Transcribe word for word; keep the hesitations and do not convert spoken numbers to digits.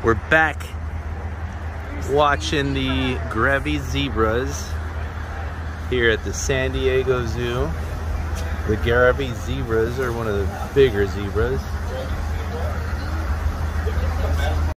We're back watching the Grevy zebras here at the San Diego Zoo. The Grevy zebras are one of the bigger zebras.